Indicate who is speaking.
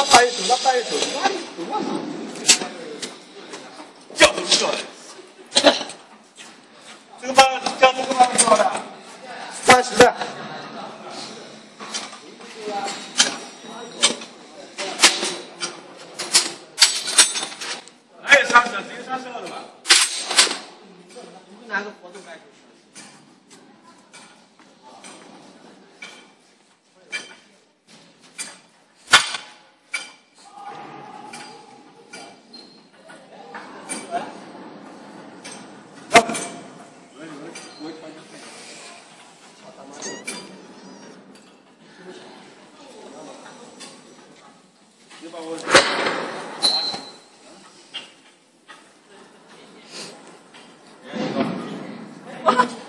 Speaker 1: 摆手，他摆手，哪里多少？叫不出来。这个班叫这个班多少的？30的。还有30的，只有32的吧？你们拿个活动摆手。你把我。